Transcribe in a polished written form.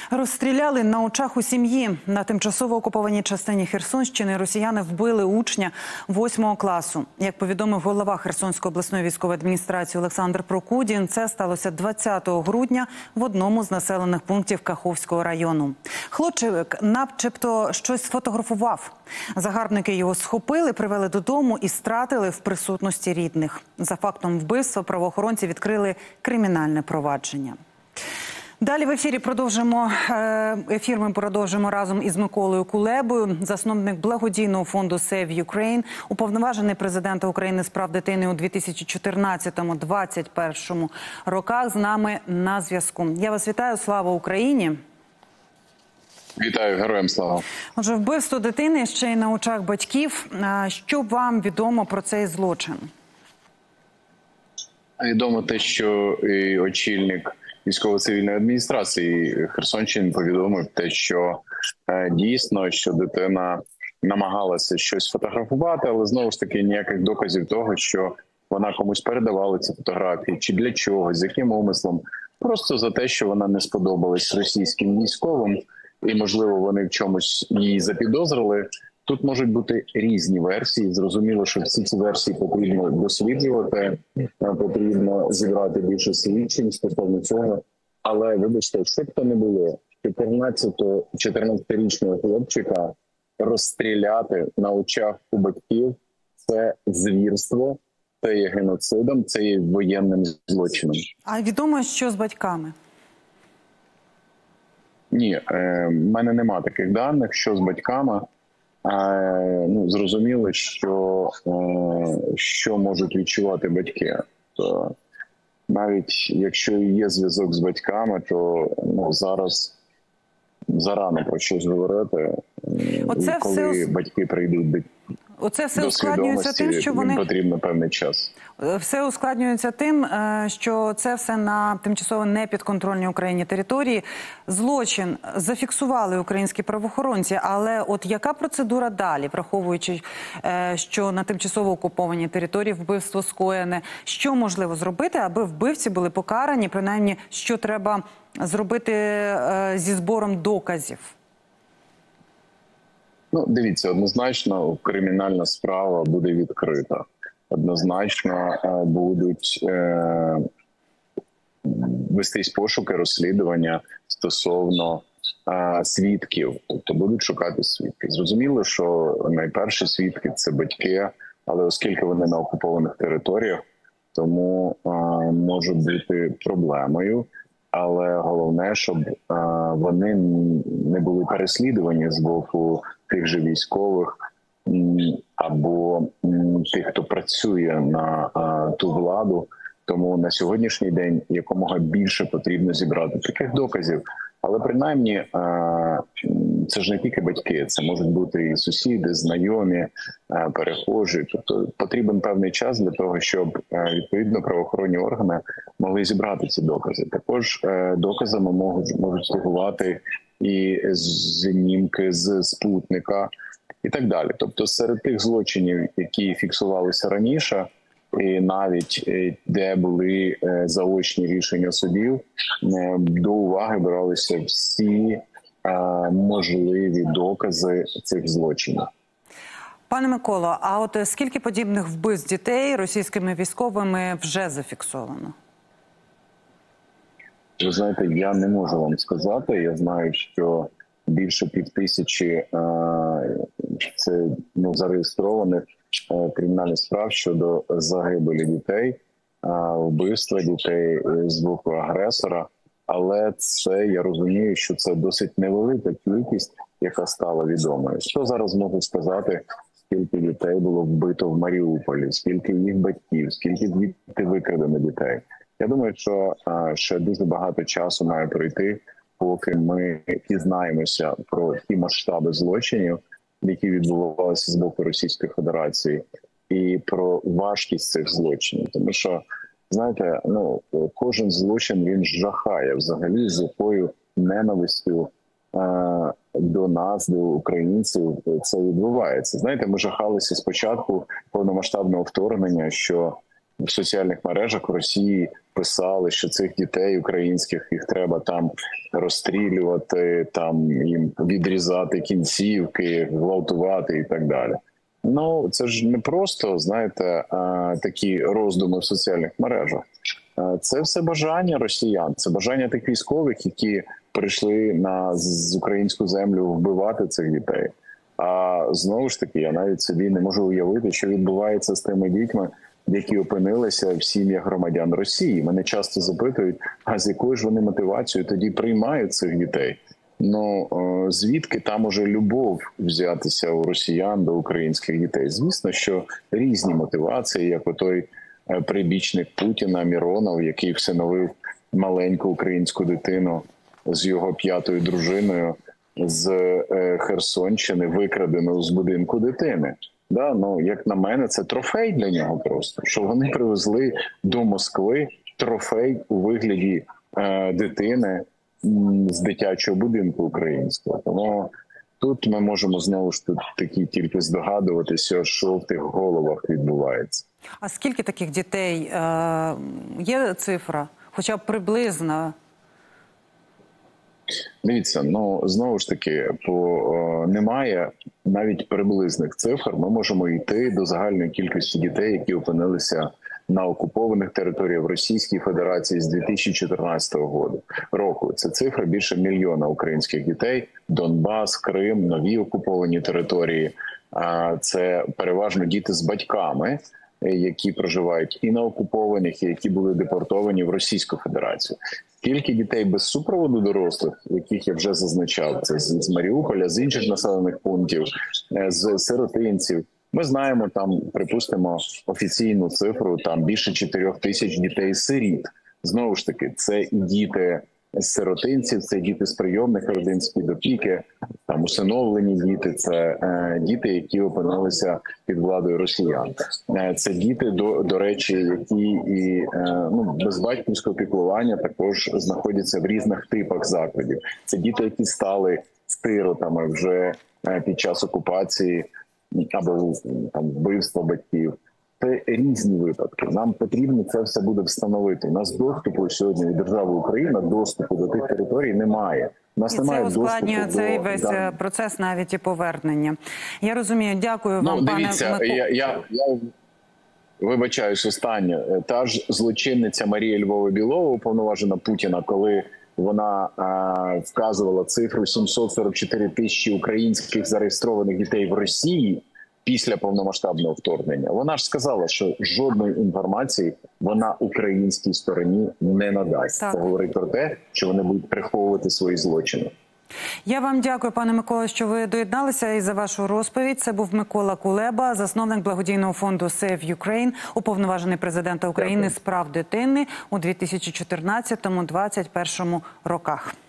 Розстріляли на очах у сім'ї. На тимчасово окупованій частині Херсонщини росіяни вбили учня 8 класу. Як повідомив голова Херсонської обласної військової адміністрації Олександр Прокудін, це сталося 20 грудня в одному з населених пунктів Каховського району. Хлопчик начебто щось сфотографував. Загарбники його схопили, привели додому і стратили в присутності рідних. За фактом вбивства правоохоронці відкрили кримінальне провадження. Далі в ефірі ми продовжимо разом із Миколою Кулебою, засновник благодійного фонду Save Ukraine, уповноважений президента України з прав дитини у 2014-2021 роках. З нами на зв'язку. Я вас вітаю. Слава Україні! Вітаю, героям слава! Отже, вбивство дитини ще й на очах батьків. Що вам відомо про цей злочин? Відомо те, що очільник військово-цивільної адміністрації Херсонщини повідомив те, що дійсно, що дитина намагалася щось фотографувати, але знову ж таки ніяких доказів того, що вона комусь передавала ці фотографії, чи для чого, з яким умислом. Просто за те, що вона не сподобалась російським військовим, і, можливо, вони в чомусь її запідозрили. Тут можуть бути різні версії. Зрозуміло, що всі ці версії потрібно досліджувати, потрібно зібрати більше свідчень стосовно цього. Але, вибачте, що б то не було, 14-річного хлопчика розстріляти на очах у батьків – це звірство, це є геноцидом, це є воєнним злочином. А відомо, що з батьками? Ні, в мене нема таких даних, що з батьками. Зрозуміло, що можуть відчувати батьки. То навіть якщо є зв'язок з батьками, то зараз зарано про щось говорити. Коли батьки прийдуть Оце все до ускладнюється тим, що їм потрібно певний час. Все ускладнюється тим, що це все на тимчасово непідконтрольній Україні території. Злочин зафіксували українські правоохоронці, але от яка процедура далі, враховуючи, що на тимчасово окупованій території вбивство скоєне? Що можливо зробити, аби вбивці були покарані? Принаймні, що треба зробити зі збором доказів? Дивіться, однозначно кримінальна справа буде відкрита. Однозначно будуть вестись пошуки, розслідування стосовно свідків. Тобто будуть шукати свідки. Зрозуміло, що найперші свідки – це батьки, але оскільки вони на окупованих територіях, тому може бути проблемою. Але головне, щоб вони не були переслідувані з боку тих же військових або тих, хто працює на ту владу. Тому на сьогоднішній день якомога більше потрібно зібрати таких доказів. Але принаймні це ж не тільки батьки, це можуть бути і сусіди, знайомі, перехожі. Тобто потрібен певний час для того, щоб відповідно правоохоронні органи могли зібрати ці докази. Також доказами можуть слугувати і знімки з спутника і так далі. Тобто серед тих злочинів, які фіксувалися раніше, і навіть де були заочні рішення судів, до уваги бралися всі можливі докази цих злочинів. Пане Миколо, а от скільки подібних вбивств дітей російськими військовими вже зафіксовано? Ви знаєте, я не можу вам сказати. Я знаю, що більше 5000 це зареєстрованих кримінальних справ щодо загибелі дітей, вбивства дітей з боку агресора. Але це, я розумію, що це досить невелика кількість, яка стала відомою. Що зараз можу сказати, скільки дітей було вбито в Маріуполі, скільки їх батьків, скільки звідти викрадено дітей. Я думаю, що ще дуже багато часу має пройти, поки ми дізнаємося про ті масштаби злочинів, які відбувалися з боку Російської Федерації, і про важкість цих злочинів. Тому що, знаєте, кожен злочин, він жахає взагалі, з якою ненавистю до нас, до українців це відбувається. Знаєте, ми жахалися спочатку повномасштабного вторгнення, що в соціальних мережах в Росії писали, що цих дітей українських їх треба там розстрілювати, там їм відрізати кінцівки, гвалтувати і так далі. Ну, це ж не просто, знаєте, такі роздуми в соціальних мережах. Це все бажання росіян, це бажання тих військових, які прийшли з українську землю вбивати цих дітей. А знову ж таки, я навіть собі не можу уявити, що відбувається з тими дітьми, які опинилися в сім'ях громадян Росії. Мене часто запитують, а з якою ж вони мотивацією тоді приймають цих дітей? Ну, звідки там уже любов взятися у росіян до українських дітей? Звісно, що різні мотивації, як отой прибічник Путіна Міронов, який всиновив маленьку українську дитину з його 5-ю дружиною з Херсонщини, викрадену з будинку дитини. Да, ну, як на мене, це трофей для нього просто, що вони привезли до Москви трофей у вигляді дитини з дитячого будинку українського. Тому тут ми можемо знову ж таки тільки здогадуватися, що в тих головах відбувається. А скільки таких дітей? Є цифра? Хоча б приблизно? Дивіться, ну, знову ж таки, немає навіть приблизних цифр. Ми можемо йти до загальної кількості дітей, які опинилися на окупованих територіях в Російській Федерації з 2014 року. Це цифра більше 1 мільйона українських дітей. Донбас, Крим, нові окуповані території. Це переважно діти з батьками, які проживають і на окупованих, і які були депортовані в Російську Федерацію. Скільки дітей без супроводу дорослих, яких я вже зазначав, це з Маріуполя, з інших населених пунктів, з сиротинців. Ми знаємо там, припустимо, офіційну цифру, там більше 4 тисяч дітей-сиріт. Знову ж таки, це і діти з сиротинців, це діти з прийомних родин, з-під опіки, там усиновлені діти, це діти, які опинилися під владою росіян. Це діти, до речі, які і без батьківського піклування також знаходяться в різних типах закладів. Це діти, які стали сиротами вже під час окупації або там вбивства батьків. Це різні випадки. Нам потрібно це все буде встановити. У нас доступу сьогодні від держави Україна, доступу до тих територій немає. У нас немає доступу до... Це ускладнює цей весь процес навіть і повернення. Я розумію. Дякую вам, дивіться, пане Микола. Я вибачаюсь останнє. Та ж злочинниця Марія Львова-Білова, уповноважена Путіна, коли вона вказувала цифру 744 тисячі українських зареєстрованих дітей в Росії після повномасштабного вторгнення. Вона ж сказала, що жодної інформації вона українській стороні не надасть. Так. Це говорить про те, що вони будуть приховувати свої злочини. Я вам дякую, пане Микола, що ви доєдналися і за вашу розповідь. Це був Микола Кулеба, засновник благодійного фонду Save Ukraine, уповноважений президента України з прав дитини у 2014-2021 роках.